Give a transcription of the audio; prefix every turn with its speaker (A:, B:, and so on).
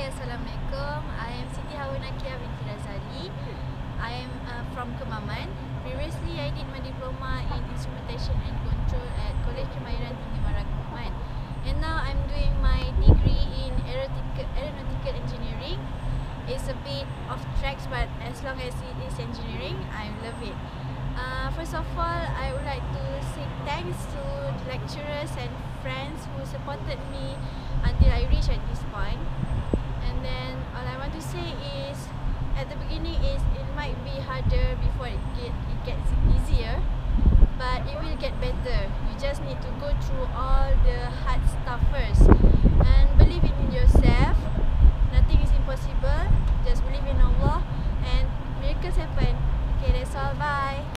A: Assalamualaikum. I am Siti Hawa binti Razali. I am from KEMAMAN. Previously, I did my diploma in Instrumentation and Control at College Kemahiran Tinggi Mara KEMAMAN. And now I'm doing my degree in Aeronautical Engineering. It's a bit of tracks, but as long as it is engineering, I love it. First of all, I would like to say thanks to the lecturers and friends who supported me until I reached at this point. And then all I want to say is, at the beginning it might be harder before it gets easier, but it will get better. You just need to go through all the hard stuff first and believe in yourself. Nothing is impossible. Just believe in Allah and miracles happen. Okay, that's all. Bye.